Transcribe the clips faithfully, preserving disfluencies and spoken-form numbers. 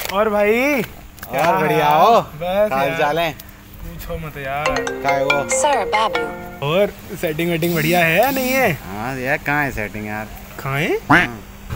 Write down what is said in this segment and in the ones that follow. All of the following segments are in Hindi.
और भाई क्या बढ़िया हो? हाल चाल है? पूछो मत यार। क्या है वो? सर बाबू। और सेटिंग वेटिंग बढ़िया है या नहीं है? हाँ यार, कहाँ है सेटिंग यार? कहाँ है?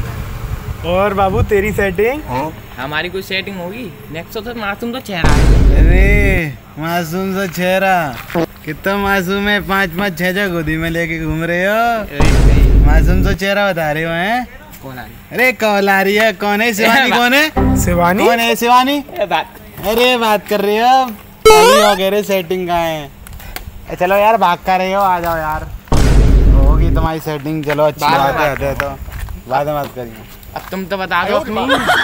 और बाबू तेरी सेटिंग? हमारी कोई सेटिंग होगी? नेक्स्ट तो मासूम तो चेहरा है। अरे मासूम सा चेहरा, कितना मासूम है। पाँच पाँच छह छह गोदी में लेके घूम रहे हो। मासूम सा चेहरा बता रहे हो हैं? कौन आ रही? अरे कौन आ रही है? कौन है? शिवानी कौन है? शिवानी कौन है शिवानी? बात अरे बात कर रही हो? हो कह रहे सेटिंग कहाँ है? चलो यार, भाग कर रहे हो, आ जाओ यार, होगी तुम्हारी सेटिंग। चलो अच्छी बात है, तो बाद में बात करेंगे। अब तुम तो बता दो अपनी।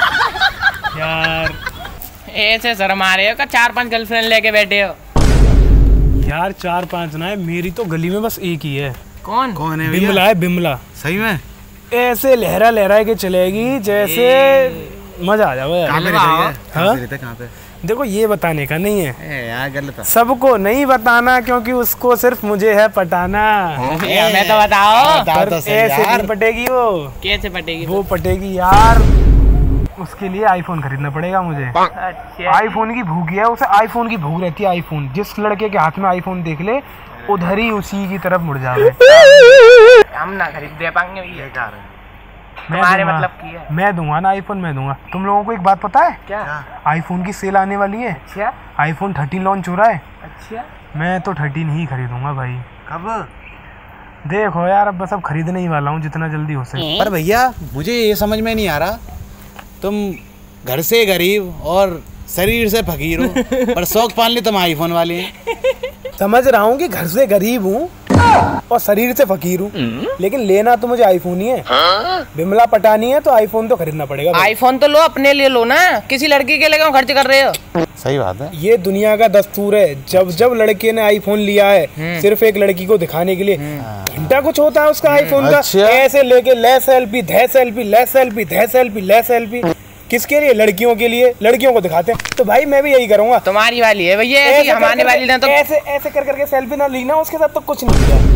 यार ऐसे शर्म आ रहे हो का चार पांच गर्लफ्रेंड लेके बैठे हो? यार चार पांच ना है, मेरी तो गली में बस एक ही है। कौन कौन है? बिमला है, बिमला। सही में? ऐसे लहरा लहरा के चलेगी जैसे मजा आ जाओ यार। कहाँ पे रहते हैं? कहाँ पे? देखो ये बताने का नहीं है ए यार, गलत है। सबको नहीं बताना, क्योंकि उसको सिर्फ मुझे है पटाना। हमें तो बताओ। बताओ तो सही ऐसे यार। नहीं पटेगी वो। कैसे पटेगी? वो पटेगी यार, उसके लिए आईफोन खरीदना पड़ेगा मुझे। अच्छा। आईफोन की भूख है उसे, आईफोन की भूख रहती है। आईफोन जिस लड़के के हाथ में आईफोन देख ले उधर ही उसी की तरफ मुड़ जावे। हम ना खरीद दे पाएंगे भैया। मैं तुम्हारे दूंगा, मतलब की है? मैं दूंगा ना आईफोन, मैं दूंगा। तुम लोगों को एक बात पता है? क्या? आईफोन की सेल आने वाली है। अच्छा आईफोन थर्टीन लॉन्च हो रहा है। अच्छा। मैं तो थर्टीन ही खरीदूंगा भाई। कब? देखो यार, अब बस अब खरीदने ही वाला हूँ जितना जल्दी हो सके। पर भैया मुझे ये समझ में नहीं आ रहा, तुम घर से गरीब और शरीर से फकीर हो, पर शौक पाल ले तुम आईफोन वाले हैं। समझ रहा हूँ कि घर से गरीब हूँ और शरीर से फकीर हूँ, लेकिन लेना तो मुझे आईफोन ही है। बिमला पटानी है तो आईफोन तो खरीदना पड़ेगा। आईफोन तो लो, अपने लिए लो ना, किसी लड़की के लिए क्यों खर्च कर रहे हो? सही बात है। ये दुनिया का दस्तूर है, जब जब लड़के ने आईफोन लिया है सिर्फ एक लड़की को दिखाने के लिए। घंटा कुछ होता है उसका आईफोन का। अच्छा। ऐसे लेके ले सेल्फी, धे सेल्फी, ले सेल्फी, धे सेल्फी, ले सेल्फी। किसके लिए? लड़कियों के लिए, लड़कियों को दिखाते हैं। तो भाई मैं भी यही करूंगा। तुम्हारी वाली है भैया, ऐसी हमारे वाली ना तो ऐसे ऐसे कर करके सेल्फी ना लेना, उसके साथ तो कुछ नहीं किया।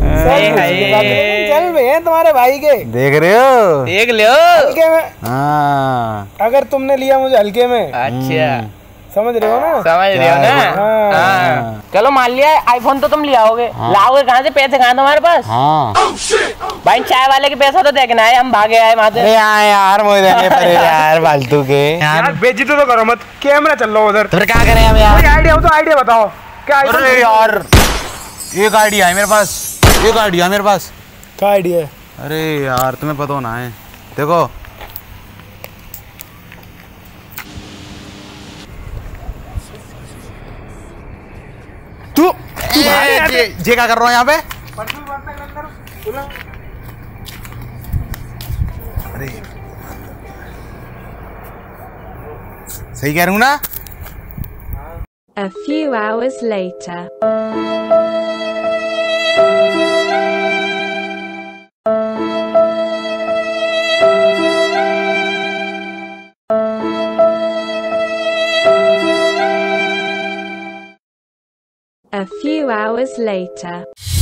चल रहे हैं तुम्हारे भाई के, देख रहे हो? देख लो हल्के में। हाँ। अगर तुमने लिया मुझे हल्के में, अच्छा समझ रहे हो ना? समझ रहे हो ना? हाँ। हाँ। चलो मान लिया आईफोन तो तुम ले आओगे। हाँ। लाओगे कहाँ से? पैसे कहाँ तुम्हारे पास? हाँ। भाई चाय वाले के पैसा तो देखना है, हम भागे आए वहाँ से। अरे यार यार मुझे देने पड़े यार फालतू के यार बेइज्जती तो करो मत, कैमरा चल रहा उधर। तो फिर क्या करें हम यार? कोई आइडिया हो तो आइडिया बताओ। क्या आइडिया? अरे यार एक आइडिया है मेरे पास, एक आइडिया है मेरे पास। क्या आइडिया है? अरे यार तुम्हें पता होना है, देखो तू ये जे क्या कर रहा हूँ यहाँ पे? अरे सही कह रहा हूँ ना? A few hours later. A few hours later.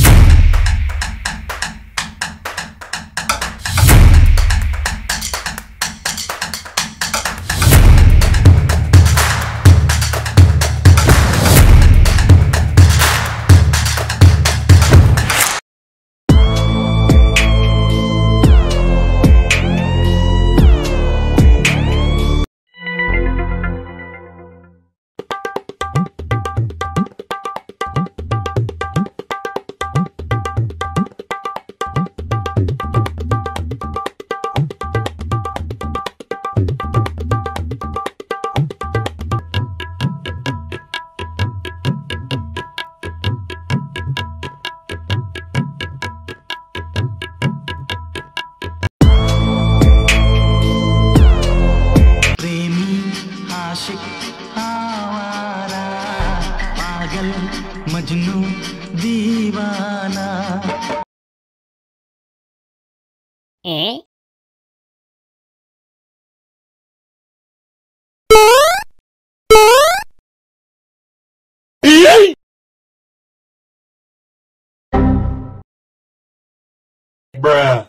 Majnu दीवाना। ए? Bruh.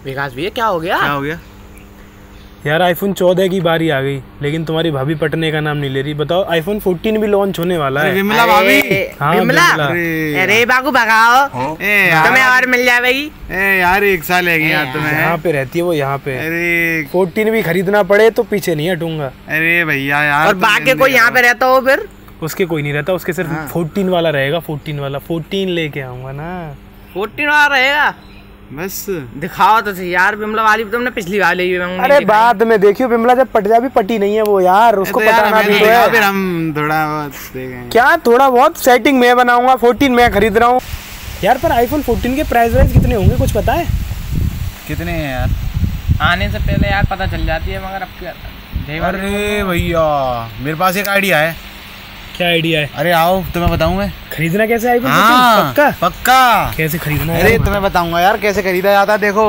विकास भैया क्या हो गया? क्या हो गया यार आईफोन चौदह की बारी आ गई, लेकिन तुम्हारी भाभी पटने का नाम नहीं ले रही। बताओ आईफोन चौदह भी लॉन्च होने वाला है। विमला भाभी। हाँ, विमला, विमला। अरे बाबू भगाओ, ए यार, तुम्हें और मिल जाएगी। ए यार एक साल है यार तुम्हें। यहाँ पे रहती है वो, यहाँ पे। अरे चौदह भी खरीदना पड़े तो पीछे नहीं हटूंगा। अरे भैया यार, और बाकी कोई यहाँ पे रहता हो फिर? उसके कोई नहीं रहता, उसके सिर्फ चौदह वाला रहेगा। चौदह वाला चौदह लेके आऊंगा ना। फोर्टीन वाला रहेगा? बस दिखाओ तो सही यार। विमला वाली तुमने पिछली बार ली। अरे बाद में देखियो, विमला जब पट जा भी पटी नहीं है वो यार, उसको तो यार पटाना हमें भी तो दिखाओ, है। फिर हम थोड़ा बहुत देखेंगे। क्या थोड़ा बहुत सेटिंग मैं बनाऊंगा, चौदह मैं खरीद रहा हूँ यार। पर आईफोन चौदह के प्राइस वाइज कितने होंगे कुछ पता है? कितने हैं यार? आने से पहले यार पता चल जाती है, मगर अब क्या। अरे भैया मेरे पास एक आइडिया है। क्या आइडिया है? अरे आओ तुम्हें बताऊं मैं। खरीदना कैसे आईफोन? हाँ, पक्का पक्का। कैसे खरीदना है? अरे तुम्हें बताऊंगा यार कैसे खरीदा जाता है, देखो।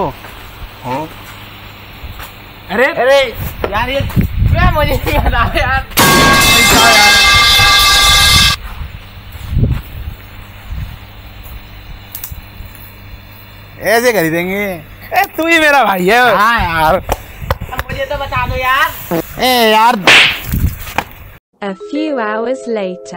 अरे अरे यार ये क्या, मुझे नहीं पता यार। ऐसे खरीदेंगे। ए, तू ही मेरा भाई है। हाँ यार। अब मुझे तो बता दो यार। ए यार A few hours later.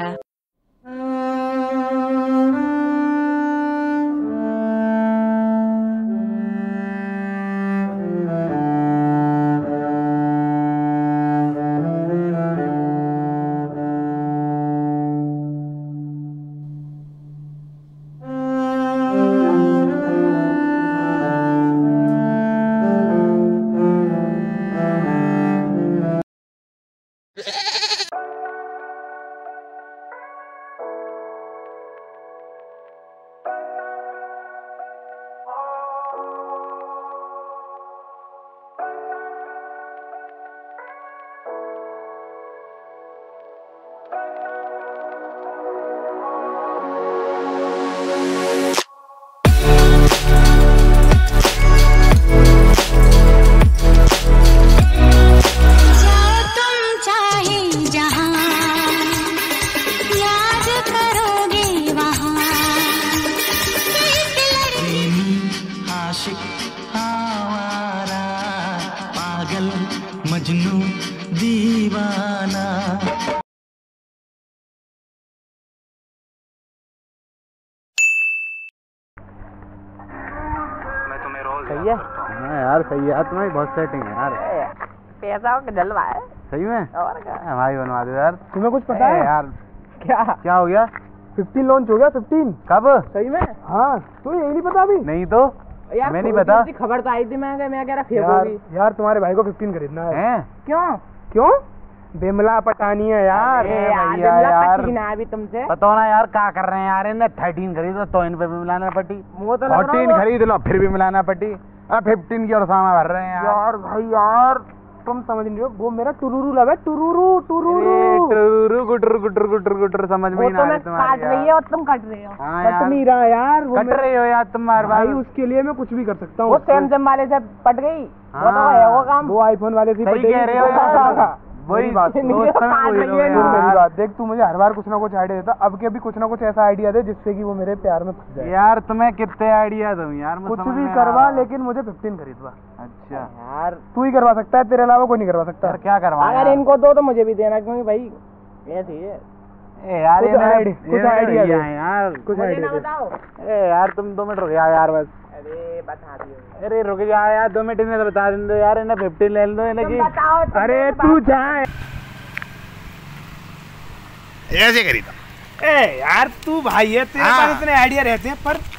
Majnu दीवाना। सही है। हाँ यार सही है यार, तुम्हारी बहुत सेटिंग है यार। पैसा हो के जलवा है। सही में? और क्या? हमारी बनवा दो यार। तुम्हें कुछ पता है यार? क्या क्या हो गया? पंद्रह लॉन्च हो गया। पंद्रह कब? सही में? हाँ, तो यही नहीं पता अभी? नहीं तो यार, मैं नहीं पता। खबर तो आई थी, मैं मैं कह रहा फेक यार, होगी। यार तुम्हारे भाई को पंद्रह खरीदना है। हैं? क्यों? क्यों? बिमला पटानी है यार। अरे भैया यार, यार। पट्टी ना अभी तुमसे। बताओ ना यार क्या कर रहे हैं यार, इन्हें थर्टीन खरीदो तो इन पे भी मिलाना पट्टी। वो तो लग रहा फोर्टीन है। खरीद लो फिर भी मिलाना पट्टी। अब फिफ्टीन की और सामा भर रहे हैं यार। यार भाई यार, तुम समझ नहीं हो, वो मेरा टुरुरु लव है। टुरुरु टुरुरु टुरुरु गुटर गुटर गुटर गुटर समझ में वो नहीं तो आ मैं रही तुम्हारी काट रही है और तुम कट रहे हो। हाँ कट यार, नहीं रहा यार। वो कट मेरा- रही हो यार तुम हर भाई बार। उसके लिए मैं कुछ भी कर सकता वो हूँ। सैमसंग वाले से पट गई। वो तो हाँ। है वो काम। वो आईफोन वाले से सही पटेगी। कह रहे हो यार। वही मेरी बात दोस्त सुनो। में काट वही रही लोग है, हैं सुन मेरी यार। बात देख, तू मुझे हर बार कुछ ना कुछ आइडिया देता, अब के भी कुछ ना कुछ ऐसा आइडिया दे जिससे कि वो मेरे प्यार में फंस जाए। यार तुम्हें कितने आइडिया दूं यार, मुझे कुछ समझ भी में आ करवा, रहा। लेकिन मुझे पंद्रह खरीदवा। अच्छा यार तू ही करवा सकता है, तेरे अलावा कोई नहीं करवा सकता। यार क्या करवा अगर इनको दो तो मुझे भी देना, क्योंकि भाई ऐसे ही है। ए यार कुछ ये मेरे- आइडिया- ये कुछ मेरे आइडिया भैया दे। हैं यार। कुछ मुझे आइडिया ना दे। बताओ। ए यार तुम दो मिनट रुक जाओ यार बस। अरे बता दियो। अरे रुक जा यार, दो मिनट इन्हें तो बता दो यार, इन्हें फिफ्टीन ले लो इन्हें तुम की। बताओ, तुम अरे मेरी तू बात- जा। ऐसे खरीदा। ए यार तू भाई है, तेरे हाँ। पास इतने आइडिया रहते हैं, पर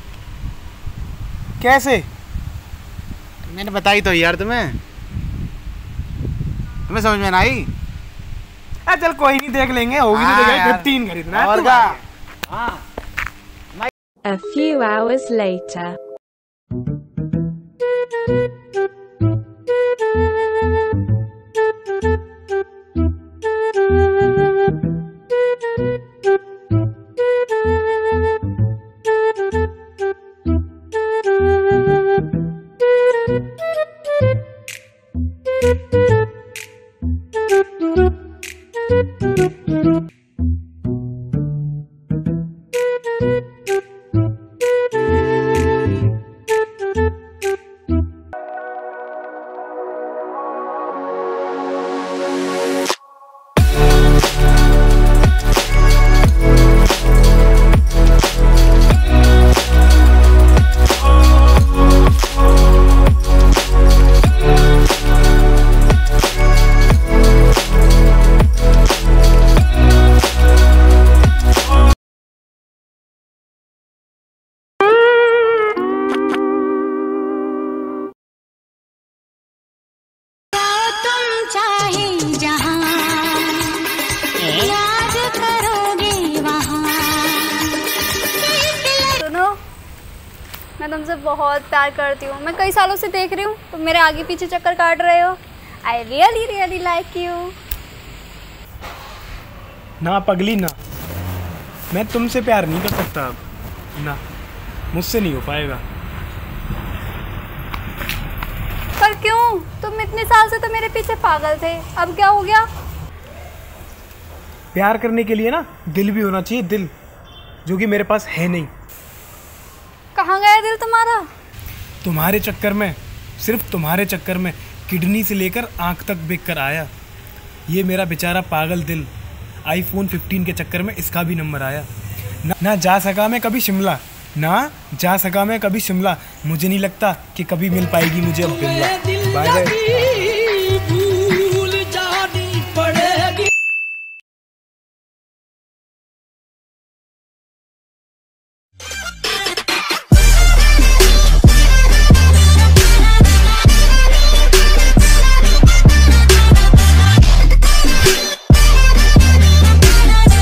कैसे? मैंने बताई तो यार तुम्हें, तुम्हें समझ में ना आई? आ, चल कोई नहीं, देख लेंगे। होगी तो हाँ देखेंगे। यार। पंद्रह खरीदना है। और तू क्या? भाई है। A few hours later. तुमसे बहुत प्यार करती हूँ। मैं कई सालों से देख रही हूँ तुम मेरे आगे पीछे चक्कर काट रहे हो। I really really like you. ना पगली ना, मैं तुमसे प्यार नहीं कर सकता अब, ना मुझसे नहीं हो पाएगा। पर क्यों? तुम इतने साल से तो मेरे पीछे पागल थे, अब क्या हो गया? प्यार करने के लिए ना दिल भी होना चाहिए, दिल जो कि मेरे पास है नहीं। कहाँ गया दिल तुम्हारा? तुम्हारे चक्कर में, सिर्फ तुम्हारे चक्कर में किडनी से लेकर आंख तक बिक कर आया। ये मेरा बेचारा पागल दिल आईफोन पंद्रह के चक्कर में इसका भी नंबर आया। ना, ना जा सका मैं कभी शिमला, ना जा सका मैं कभी शिमला। मुझे नहीं लगता कि कभी मिल पाएगी मुझे अब बिमला। Bye bye.